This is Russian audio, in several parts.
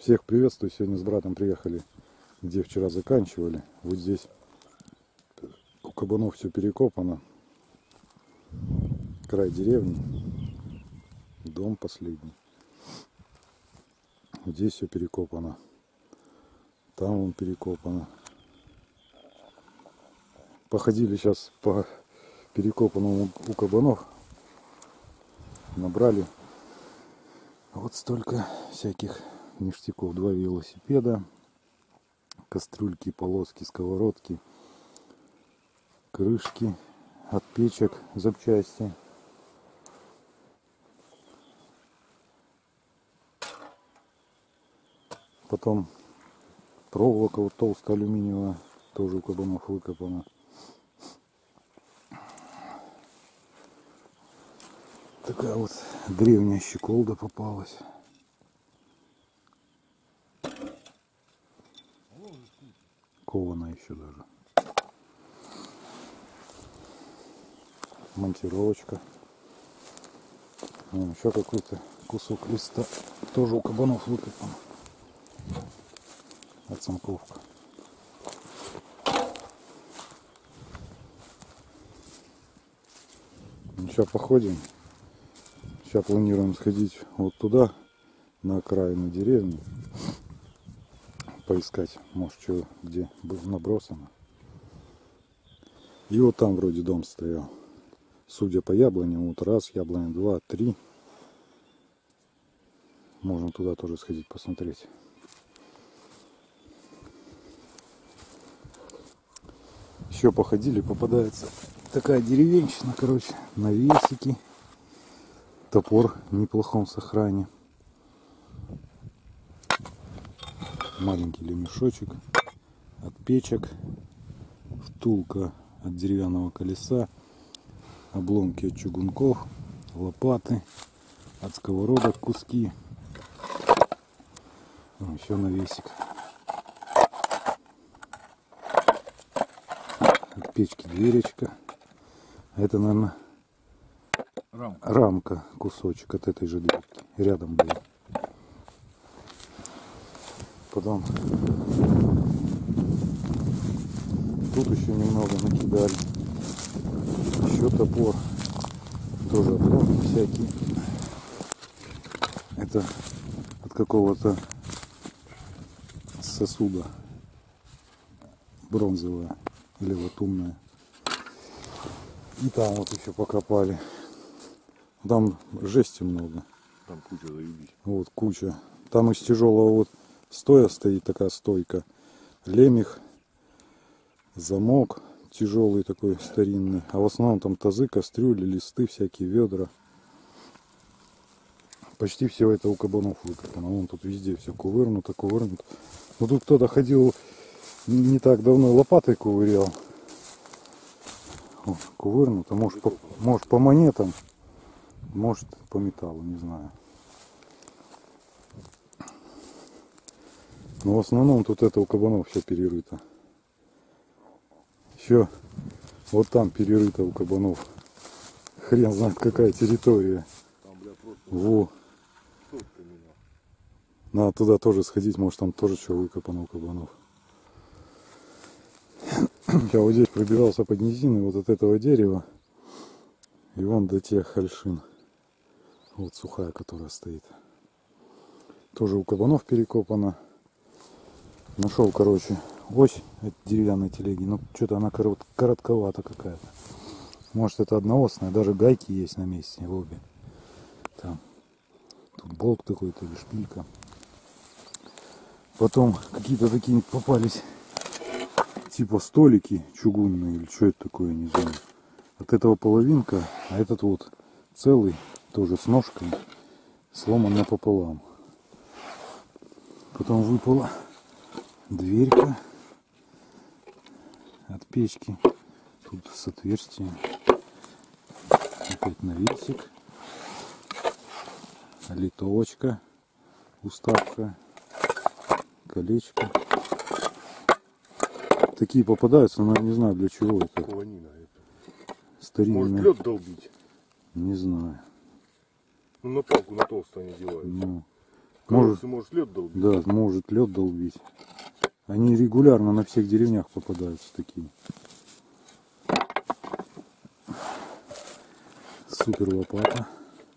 Всех приветствую. Сегодня с братом приехали, где вчера заканчивали. Вот здесь у кабанов все перекопано. Край деревни. Дом последний. Здесь все перекопано. Там вон перекопано. Походили сейчас по перекопанному у кабанов. Набрали вот столько всяких ништяков. 2 велосипеда, кастрюльки, полоски, сковородки, крышки от печек, запчасти. Потом проволока вот толстая алюминиевая, тоже у кабанов выкопана. Такая вот древняя щеколда попалась. Кованая еще даже. Монтировочка. Вон еще какой-то кусок листа. Тоже у кабанов выкопан. Оцинковка. Ну, сейчас походим. Сейчас планируем сходить вот туда, на окраину деревни. Поискать, может, что где было набросано. И вот там вроде дом стоял. Судя по яблоням, вот раз, яблоня 2, 3. Можно туда тоже сходить посмотреть. Еще походили, попадается такая деревенщина, короче, навесики. Топор в неплохом сохране. Маленький лемешочек от печек. Втулка от деревянного колеса. Обломки от чугунков. Лопаты. От сковородок куски. Еще навесик. От печки дверечка. Это, наверное, рамка, кусочек от этой же дверки. Рядом был. Потом тут еще немного накидали. Еще топор. Тоже обломки всякие. Это от какого-то сосуда. Бронзовая или латунная. И там вот еще покопали. Там жести много. Там куча заебись. Вот куча. Там из тяжелого вот стоя стоит такая стойка. Лемех. Замок тяжелый такой старинный. А в основном там тазы, кастрюли, листы, всякие ведра. Почти все это у кабанов выкопано. Вон тут везде все кувырнуто, кувырнуто. Но тут кто-то ходил не так давно, лопатой ковырял. Вот, кувырнуто. Может по монетам. Может по металлу, не знаю. Но в основном тут это у кабанов все перерыто. Еще вот там перерыто у кабанов. Хрен знает какая территория. Там, бля, просто... Во. Надо туда тоже сходить, может там тоже что выкопано у кабанов. Я вот здесь пробирался под низиной вот от этого дерева. И вон до тех хальшин. Вот сухая, которая стоит. Тоже у кабанов перекопана. Нашел, короче, ось от деревянной телеги. Но что-то она коротковата какая-то. Может это одноосная. Даже гайки есть на месте в обе. Там. Тут болт какой-то или шпилька. Потом какие-то такие попались. Типа столики чугунные. Или что это такое, не знаю. От этого половинка. А этот вот целый. Тоже с ножкой. Сломан напополам. Потом выпала дверька от печки. Тут с отверстием. Опять навесик. Литовочка. Уставка. Колечко. Такие попадаются, но я не знаю для чего это. Кованина это. Старинная. Может лед долбить? Не знаю. Ну на палку на толстую они делают. Ну, Может, может лед долбить. да, может лед долбить. Они регулярно на всех деревнях попадаются такие. Супер лопата.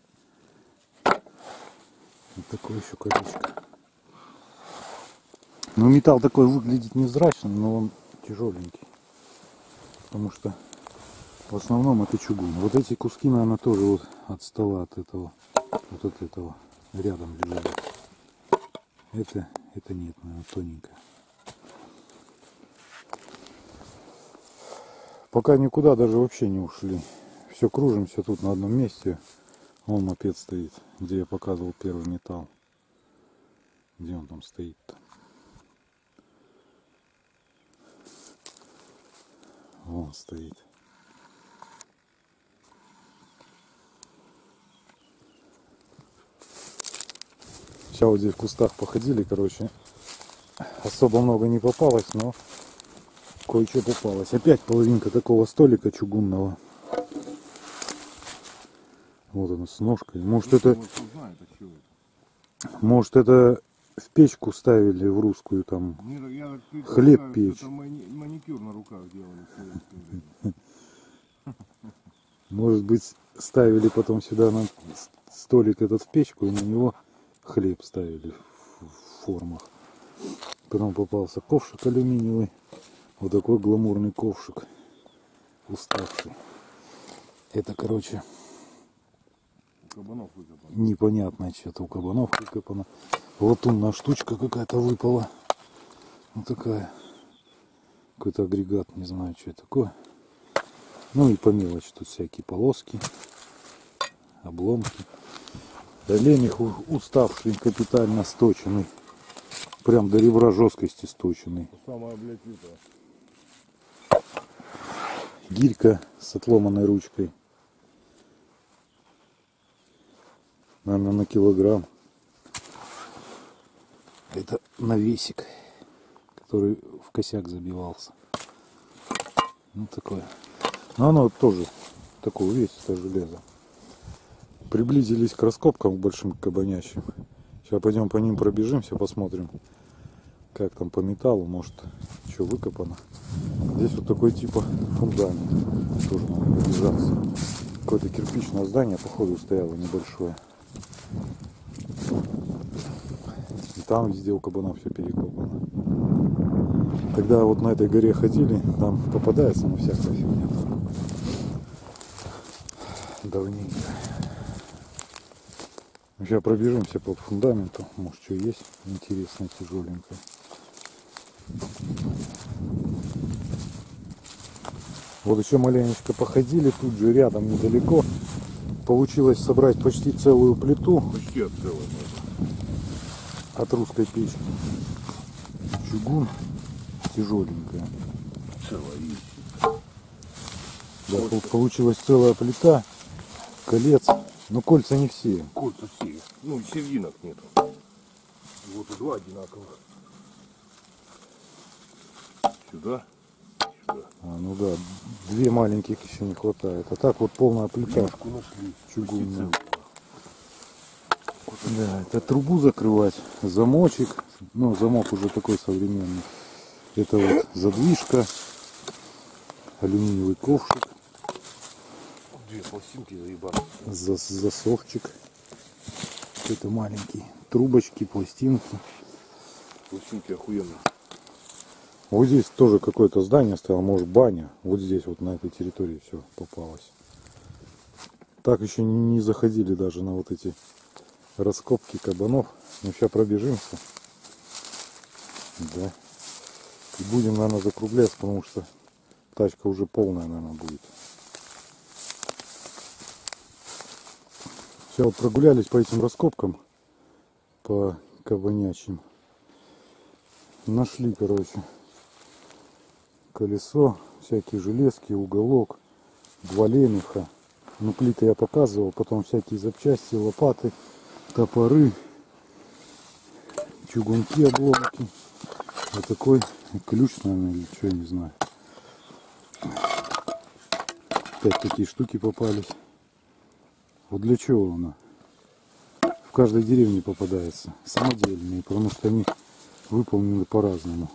Вот такой еще колечко. Ну, металл такой выглядит невзрачно, но он тяжеленький. Потому что в основном это чугун. Вот эти куски, наверное, тоже вот от стола, от этого, вот от этого рядом лежали. Это нет, наверное, тоненькое. Пока никуда даже вообще не ушли. Все кружимся тут на одном месте. Вон мопед стоит, где я показывал первый металл. Где он там стоит-то? Вон стоит. Сейчас вот здесь в кустах походили, короче. Особо много не попалось, но кое-что попалось. Опять половинка такого столика чугунного. Вот она с ножкой. Может это в печку ставили в русскую там. Хлеб печь. Маникюр на руках делали. Может быть, ставили потом сюда на столик этот в печку и на него хлеб ставили в формах. Потом попался ковшик алюминиевый. Вот такой гламурный ковшик. Уставший. Это, короче, Кабанов выкопано. непонятное что-то. У кабанов выкопано. Латунная штучка какая-то выпала. Вот такая. Какой-то агрегат, не знаю, что это такое. Ну и по мелочи тут всякие полоски, обломки. Лемех уставший, капитально сточенный. Прям до ребра жесткости сточенный. Самая, блядь, это. Гирька с отломанной ручкой. Наверное, на килограмм. Это навесик, который в косяк забивался. Ну такое. Но оно тоже такое увесистое железо. Приблизились к раскопкам к большим кабанящим. Сейчас пойдем по ним пробежимся, посмотрим, как там по металлу, может, что выкопано. Здесь вот такой типа фундамент. Тоже надо пробежаться. Какое-то кирпичное здание, походу, стояло небольшое. И там везде у кабанов все перекопано. Когда вот на этой горе ходили, там попадается на всякая фигня. Давненько. Сейчас пробежимся по фундаменту. Может, что есть интересное, тяжеленькое. Вот еще маленечко походили. Тут же рядом, недалеко, получилось собрать почти целую плиту. Почти от целой. От русской печки. Чугун тяжеленькая. Целая. Да, получилась целая плита. Колец. Но кольца не все. Кольца все. Ну, серединок нету. Вот и два одинаковых. Сюда. Сюда. Ну да, две маленьких еще не хватает. А так вот полная плита. Ножку нашли. Чугунная. Да, это трубу закрывать. Замочек. Ну, замок уже такой современный. Это вот задвижка. Алюминиевый ковшик. Две пластинки заебали. Засовчик. Это маленький. Трубочки, пластинки. Пластинки охуенные. Вот здесь тоже какое-то здание стояло, может баня. Вот здесь вот на этой территории все попалось. Так еще не заходили даже на вот эти раскопки кабанов. Ну сейчас пробежимся. Да. И будем, наверное, закругляться, потому что тачка уже полная, наверное, будет. Сейчас вот прогулялись по этим раскопкам, по кабанячим. Нашли, короче, колесо, всякие железки, уголок, два лемеха. Ну, плиты я показывал, потом всякие запчасти, лопаты, топоры, чугунки, обломки. Вот такой ключ, наверное, или что, я не знаю. Опять такие штуки попались. Вот для чего она? В каждой деревне попадается. Самодельные, потому что они выполнены по-разному.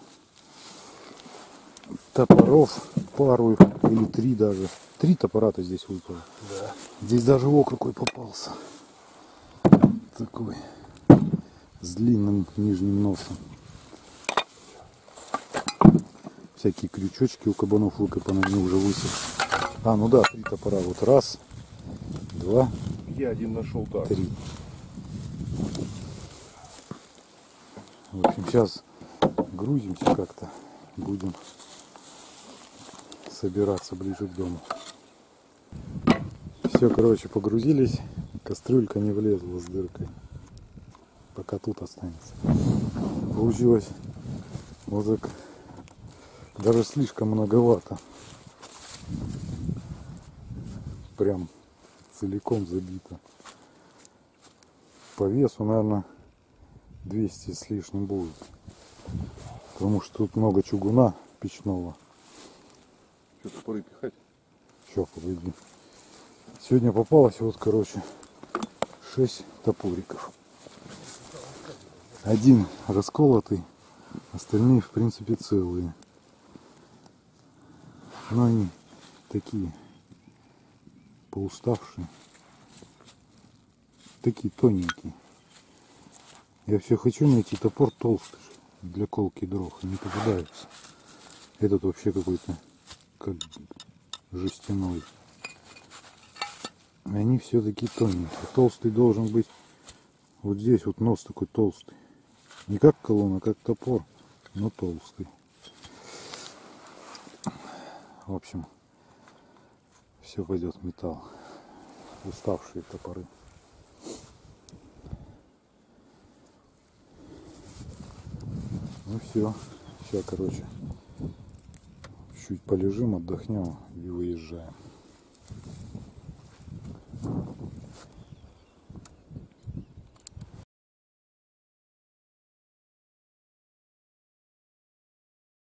Топоров пару или 3 даже. 3 топора-то здесь выпало. Да. Здесь даже какой попался. Такой. С длинным нижним носом. Всякие крючочки у кабанов выкопаны, они уже высохли. А, ну да, 3 топора. Вот раз, 2, Я один нашел так. 3. В общем, сейчас грузимся как-то. Будем собираться ближе к дому. Все, короче, погрузились. Кастрюлька не влезла с дыркой. Пока тут останется. Получилось вот так. Даже слишком многовато. Прям целиком забито. По весу, наверное, 200 с лишним будет. Потому что тут много чугуна печного. Что, топоры пихать? Все, подойди. Сегодня попалось вот, короче, 6 топориков. Один расколотый, остальные, в принципе, целые. Но они такие поуставшие. Такие тоненькие. Я все хочу найти топор толстый для колки дров. Не попадаются. Этот вообще какой-то как жестяной. Они все такие тоненькие. Толстый должен быть вот здесь, вот нос такой толстый. Не как колонна, а как топор, но толстый. В общем, все пойдет в металл. Уставшие топоры. Ну все. Сейчас, короче, чуть полежим, отдохнем и выезжаем.